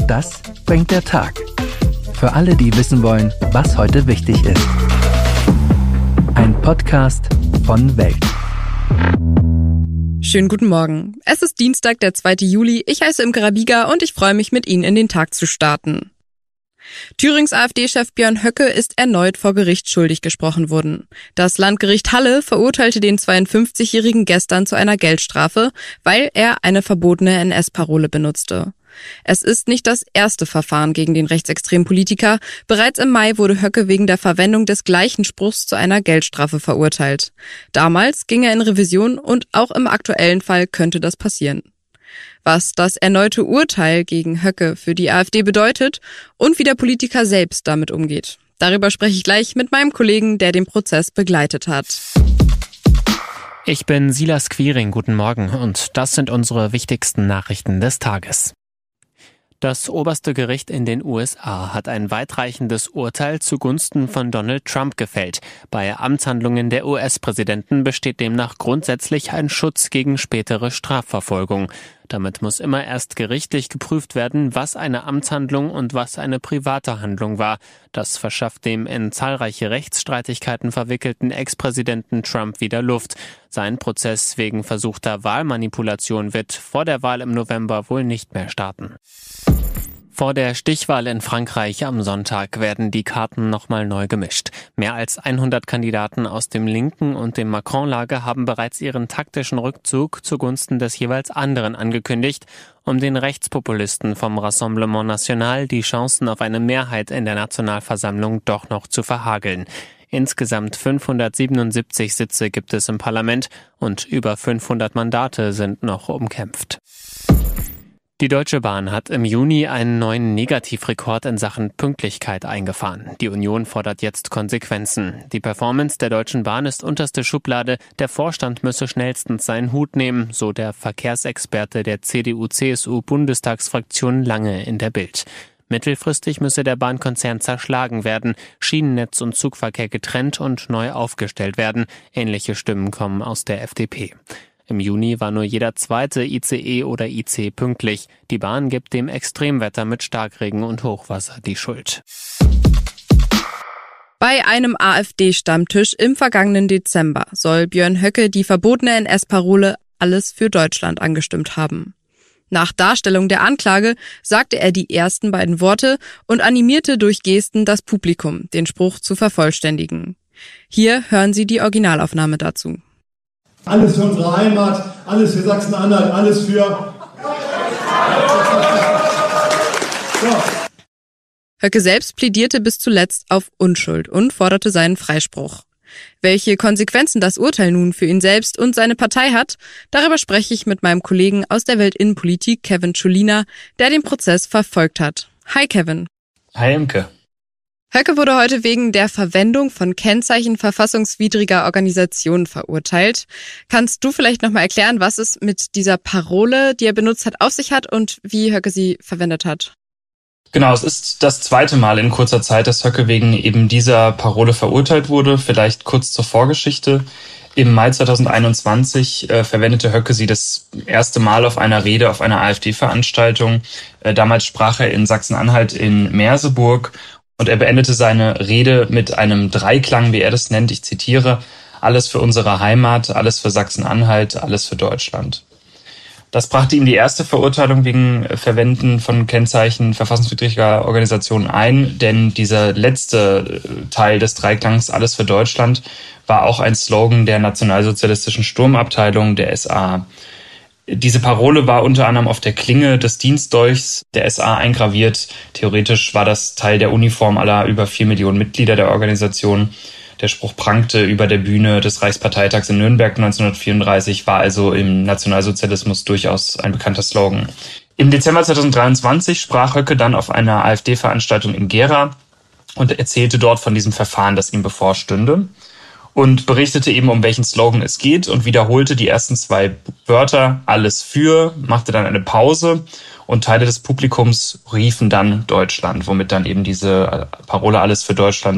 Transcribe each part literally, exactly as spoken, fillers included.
Das bringt der Tag. Für alle, die wissen wollen, was heute wichtig ist. Ein Podcast von Welt. Schönen guten Morgen. Es ist Dienstag, der zweite Juli. Ich heiße Imke Rabiga und ich freue mich, mit Ihnen in den Tag zu starten. Thürings AfD-Chef Björn Höcke ist erneut vor Gericht schuldig gesprochen worden. Das Landgericht Halle verurteilte den zweiundfünfzigjährigen gestern zu einer Geldstrafe, weil er eine verbotene N S-Parole benutzte. Es ist nicht das erste Verfahren gegen den rechtsextremen Politiker. Bereits im Mai wurde Höcke wegen der Verwendung des gleichen Spruchs zu einer Geldstrafe verurteilt. Damals ging er in Revision und auch im aktuellen Fall könnte das passieren. Was das erneute Urteil gegen Höcke für die AfD bedeutet und wie der Politiker selbst damit umgeht. Darüber spreche ich gleich mit meinem Kollegen, der den Prozess begleitet hat. Ich bin Silas Quiring, guten Morgen und das sind unsere wichtigsten Nachrichten des Tages. Das oberste Gericht in den U S A hat ein weitreichendes Urteil zugunsten von Donald Trump gefällt. Bei Amtshandlungen der U S-Präsidenten besteht demnach grundsätzlich ein Schutz gegen spätere Strafverfolgung. Damit muss immer erst gerichtlich geprüft werden, was eine Amtshandlung und was eine private Handlung war. Das verschafft dem in zahlreiche Rechtsstreitigkeiten verwickelten Ex-Präsidenten Trump wieder Luft. Sein Prozess wegen versuchter Wahlmanipulation wird vor der Wahl im November wohl nicht mehr starten. Vor der Stichwahl in Frankreich am Sonntag werden die Karten nochmal neu gemischt. Mehr als hundert Kandidaten aus dem linken und dem Macron-Lager haben bereits ihren taktischen Rückzug zugunsten des jeweils anderen angekündigt, um den Rechtspopulisten vom Rassemblement National die Chancen auf eine Mehrheit in der Nationalversammlung doch noch zu verhageln. Insgesamt fünfhundertsiebenundsiebzig Sitze gibt es im Parlament und über fünfhundert Mandate sind noch umkämpft. Die Deutsche Bahn hat im Juni einen neuen Negativrekord in Sachen Pünktlichkeit eingefahren. Die Union fordert jetzt Konsequenzen. Die Performance der Deutschen Bahn ist unterste Schublade. Der Vorstand müsse schnellstens seinen Hut nehmen, so der Verkehrsexperte der C D U C S U-Bundestagsfraktion Lange in der Bild. Mittelfristig müsse der Bahnkonzern zerschlagen werden, Schienennetz und Zugverkehr getrennt und neu aufgestellt werden. Ähnliche Stimmen kommen aus der F D P. Im Juni war nur jeder zweite I C E oder I C pünktlich. Die Bahn gibt dem Extremwetter mit Starkregen und Hochwasser die Schuld. Bei einem AfD-Stammtisch im vergangenen Dezember soll Björn Höcke die verbotene N S-Parole "Alles für Deutschland" angestimmt haben. Nach Darstellung der Anklage sagte er die ersten beiden Worte und animierte durch Gesten das Publikum, den Spruch zu vervollständigen. Hier hören Sie die Originalaufnahme dazu. Alles für unsere Heimat, alles für Sachsen-Anhalt, alles für... So. Höcke selbst plädierte bis zuletzt auf Unschuld und forderte seinen Freispruch. Welche Konsequenzen das Urteil nun für ihn selbst und seine Partei hat, darüber spreche ich mit meinem Kollegen aus der Weltinnenpolitik, Kevin Schulina, der den Prozess verfolgt hat. Hi Kevin. Hi Imke. Höcke wurde heute wegen der Verwendung von Kennzeichen verfassungswidriger Organisationen verurteilt. Kannst du vielleicht nochmal erklären, was es mit dieser Parole, die er benutzt hat, auf sich hat und wie Höcke sie verwendet hat? Genau, es ist das zweite Mal in kurzer Zeit, dass Höcke wegen eben dieser Parole verurteilt wurde. Vielleicht kurz zur Vorgeschichte. Im Mai zweitausendeinundzwanzig äh, verwendete Höcke sie das erste Mal auf einer Rede auf einer AfD-Veranstaltung. Äh, damals sprach er in Sachsen-Anhalt in Merseburg. Und er beendete seine Rede mit einem Dreiklang, wie er das nennt. Ich zitiere: Alles für unsere Heimat, alles für Sachsen-Anhalt, alles für Deutschland. Das brachte ihm die erste Verurteilung wegen Verwenden von Kennzeichen verfassungswidriger Organisationen ein, denn dieser letzte Teil des Dreiklangs, alles für Deutschland, war auch ein Slogan der nationalsozialistischen Sturmabteilung der S A. Diese Parole war unter anderem auf der Klinge des Dienstdolchs der S A eingraviert. Theoretisch war das Teil der Uniform aller über vier Millionen Mitglieder der Organisation. Der Spruch prangte über der Bühne des Reichsparteitags in Nürnberg neunzehnhundertvierunddreißig, war also im Nationalsozialismus durchaus ein bekannter Slogan. Im Dezember zweitausenddreiundzwanzig sprach Höcke dann auf einer AfD-Veranstaltung in Gera und erzählte dort von diesem Verfahren, das ihm bevorstünde. Und berichtete eben, um welchen Slogan es geht und wiederholte die ersten zwei Wörter, alles für, machte dann eine Pause und Teile des Publikums riefen dann Deutschland, womit dann eben diese Parole alles für Deutschland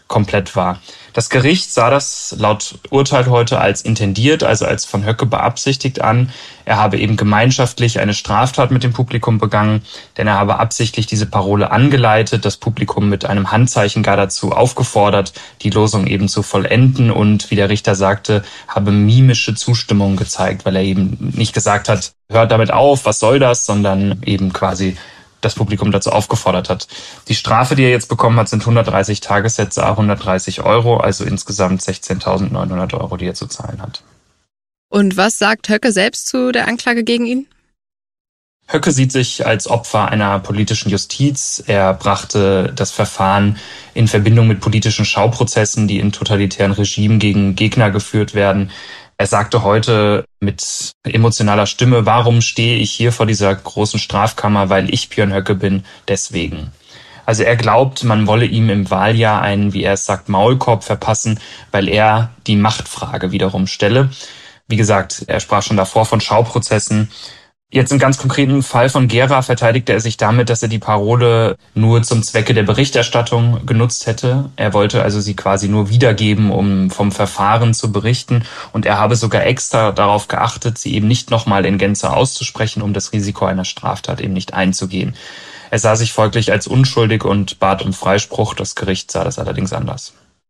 komplett war. Das Gericht sah das laut Urteil heute als intendiert, also als von Höcke beabsichtigt an. Er habe eben gemeinschaftlich eine Straftat mit dem Publikum begangen, denn er habe absichtlich diese Parole angeleitet, das Publikum mit einem Handzeichen gar dazu aufgefordert, die Losung eben zu vollenden und, wie der Richter sagte, habe mimische Zustimmung gezeigt, weil er eben nicht gesagt hat, hört damit auf, was soll das, sondern eben quasi das Publikum dazu aufgefordert hat. Die Strafe, die er jetzt bekommen hat, sind hundertdreißig Tagessätze, hundertdreißig Euro, also insgesamt sechzehntausendneunhundert Euro, die er zu zahlen hat. Und was sagt Höcke selbst zu der Anklage gegen ihn? Höcke sieht sich als Opfer einer politischen Justiz. Er brachte das Verfahren in Verbindung mit politischen Schauprozessen, die in totalitären Regimen gegen Gegner geführt werden. Er sagte heute mit emotionaler Stimme, warum stehe ich hier vor dieser großen Strafkammer, weil ich Björn Höcke bin, deswegen. Also er glaubt, man wolle ihm im Wahljahr einen, wie er es sagt, Maulkorb verpassen, weil er die Machtfrage wiederum stelle. Wie gesagt, er sprach schon davor von Schauprozessen. Jetzt im ganz konkreten Fall von Gera verteidigte er sich damit, dass er die Parole nur zum Zwecke der Berichterstattung genutzt hätte. Er wollte also sie quasi nur wiedergeben, um vom Verfahren zu berichten. Und er habe sogar extra darauf geachtet, sie eben nicht nochmal in Gänze auszusprechen, um das Risiko einer Straftat eben nicht einzugehen. Er sah sich folglich als unschuldig und bat um Freispruch. Das Gericht sah das allerdings anders.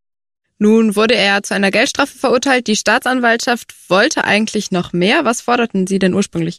Nun wurde er zu einer Geldstrafe verurteilt. Die Staatsanwaltschaft wollte eigentlich noch mehr. Was forderten Sie denn ursprünglich?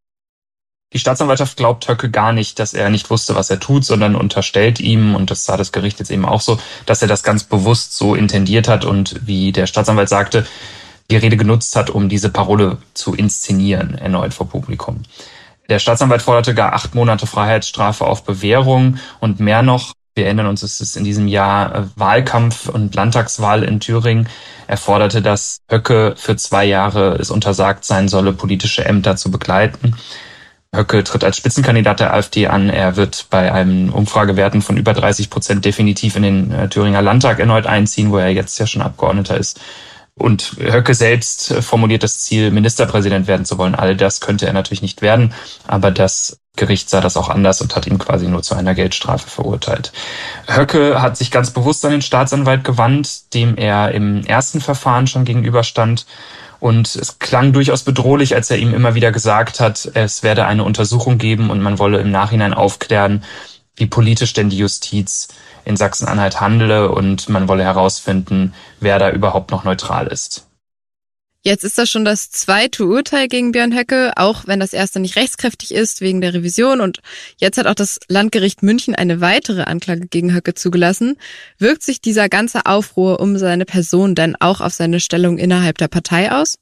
Die Staatsanwaltschaft glaubt Höcke gar nicht, dass er nicht wusste, was er tut, sondern unterstellt ihm, und das sah das Gericht jetzt eben auch so, dass er das ganz bewusst so intendiert hat und, wie der Staatsanwalt sagte, die Rede genutzt hat, um diese Parole zu inszenieren, erneut vor Publikum. Der Staatsanwalt forderte gar acht Monate Freiheitsstrafe auf Bewährung und mehr noch. Wir erinnern uns, es ist in diesem Jahr Wahlkampf und Landtagswahl in Thüringen. Er forderte, dass Höcke für zwei Jahre es untersagt sein solle, politische Ämter zu begleiten. Höcke tritt als Spitzenkandidat der AfD an. Er wird bei einem Umfragewerten von über dreißig Prozent definitiv in den Thüringer Landtag erneut einziehen, wo er jetzt ja schon Abgeordneter ist. Und Höcke selbst formuliert das Ziel, Ministerpräsident werden zu wollen. All das könnte er natürlich nicht werden, aber das Gericht sah das auch anders und hat ihn quasi nur zu einer Geldstrafe verurteilt. Höcke hat sich ganz bewusst an den Staatsanwalt gewandt, dem er im ersten Verfahren schon gegenüberstand. Und es klang durchaus bedrohlich, als er ihm immer wieder gesagt hat, es werde eine Untersuchung geben und man wolle im Nachhinein aufklären, wie politisch denn die Justiz in Sachsen-Anhalt handele, und man wolle herausfinden, wer da überhaupt noch neutral ist. Jetzt ist das schon das zweite Urteil gegen Björn Höcke, auch wenn das erste nicht rechtskräftig ist wegen der Revision, und jetzt hat auch das Landgericht München eine weitere Anklage gegen Höcke zugelassen. Wirkt sich dieser ganze Aufruhr um seine Person denn auch auf seine Stellung innerhalb der Partei aus?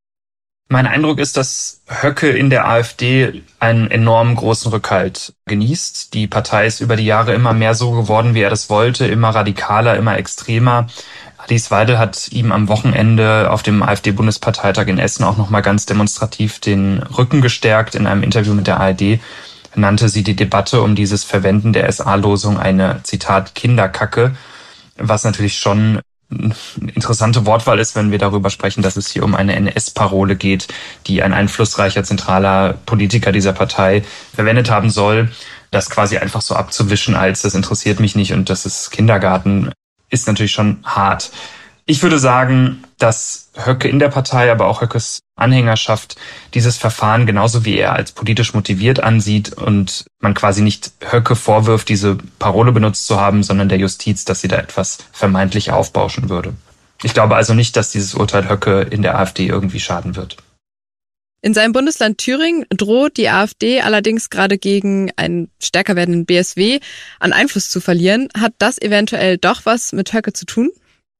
Mein Eindruck ist, dass Höcke in der AfD einen enorm großen Rückhalt genießt. Die Partei ist über die Jahre immer mehr so geworden, wie er das wollte, immer radikaler, immer extremer. Alice Weidel hat ihm am Wochenende auf dem AfD-Bundesparteitag in Essen auch nochmal ganz demonstrativ den Rücken gestärkt. In einem Interview mit der A R D nannte sie die Debatte um dieses Verwenden der S A-Losung eine, Zitat, Kinderkacke, was natürlich schon eine interessante Wortwahl ist, wenn wir darüber sprechen, dass es hier um eine N S-Parole geht, die ein einflussreicher zentraler Politiker dieser Partei verwendet haben soll. Das quasi einfach so abzuwischen als, das interessiert mich nicht und das ist Kindergarten, ist natürlich schon hart. Ich würde sagen, dass Höcke in der Partei, aber auch Höckes Anhängerschaft dieses Verfahren genauso wie er als politisch motiviert ansieht und man quasi nicht Höcke vorwirft, diese Parole benutzt zu haben, sondern der Justiz, dass sie da etwas vermeintlich aufbauschen würde. Ich glaube also nicht, dass dieses Urteil Höcke in der AfD irgendwie schaden wird. In seinem Bundesland Thüringen droht die AfD allerdings gerade gegen einen stärker werdenden B S W an Einfluss zu verlieren. Hat das eventuell doch was mit Höcke zu tun?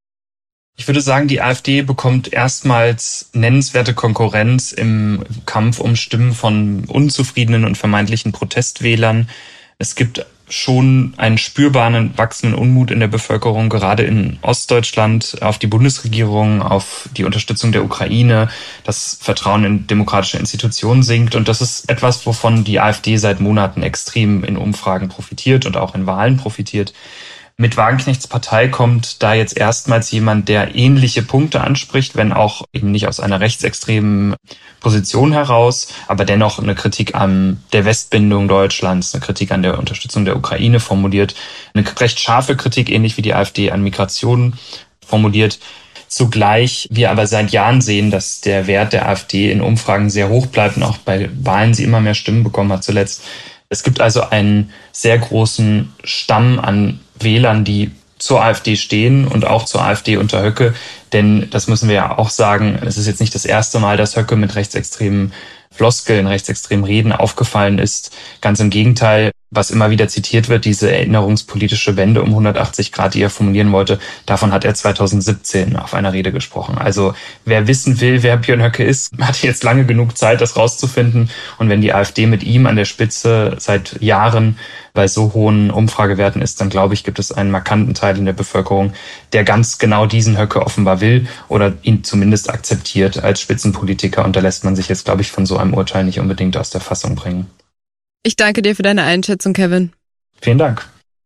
Ich würde sagen, die AfD bekommt erstmals nennenswerte Konkurrenz im Kampf um Stimmen von unzufriedenen und vermeintlichen Protestwählern. Es gibt schon einen spürbaren wachsenden Unmut in der Bevölkerung, gerade in Ostdeutschland, auf die Bundesregierung, auf die Unterstützung der Ukraine. Das Vertrauen in demokratische Institutionen sinkt. Und das ist etwas, wovon die AfD seit Monaten extrem in Umfragen profitiert und auch in Wahlen profitiert. Mit Wagenknechts Partei kommt da jetzt erstmals jemand, der ähnliche Punkte anspricht, wenn auch eben nicht aus einer rechtsextremen Position heraus, aber dennoch eine Kritik an der Westbindung Deutschlands, eine Kritik an der Unterstützung der Ukraine formuliert, eine recht scharfe Kritik, ähnlich wie die AfD, an Migration formuliert. Zugleich wir aber seit Jahren sehen, dass der Wert der AfD in Umfragen sehr hoch bleibt und auch bei Wahlen sie immer mehr Stimmen bekommen hat zuletzt. Es gibt also einen sehr großen Stamm an Wählern, die zur AfD stehen und auch zur AfD unter Höcke. Denn das müssen wir ja auch sagen, es ist jetzt nicht das erste Mal, dass Höcke mit rechtsextremen Floskeln, rechtsextremen Reden aufgefallen ist. Ganz im Gegenteil, was immer wieder zitiert wird, diese erinnerungspolitische Wende um hundertachtzig Grad, die er formulieren wollte, davon hat er zweitausendsiebzehn auf einer Rede gesprochen. Also wer wissen will, wer Björn Höcke ist, hat jetzt lange genug Zeit, das rauszufinden. Und wenn die AfD mit ihm an der Spitze seit Jahren bei so hohen Umfragewerten ist, dann glaube ich, gibt es einen markanten Teil in der Bevölkerung, der ganz genau diesen Höcke offenbar will oder ihn zumindest akzeptiert als Spitzenpolitiker. Und da lässt man sich jetzt, glaube ich, von so einem Urteil nicht unbedingt aus der Fassung bringen. Ich danke dir für deine Einschätzung, Kevin. Vielen Dank.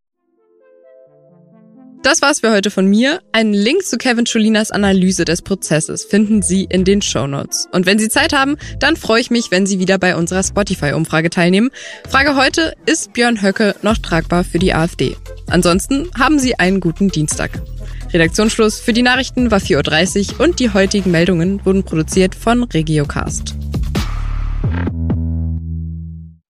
Das war's für heute von mir. Einen Link zu Kevin Scholinas Analyse des Prozesses finden Sie in den Shownotes. Und wenn Sie Zeit haben, dann freue ich mich, wenn Sie wieder bei unserer Spotify-Umfrage teilnehmen. Frage heute: Ist Björn Höcke noch tragbar für die AfD? Ansonsten haben Sie einen guten Dienstag. Redaktionsschluss für die Nachrichten war vier Uhr dreißig und die heutigen Meldungen wurden produziert von Regiocast.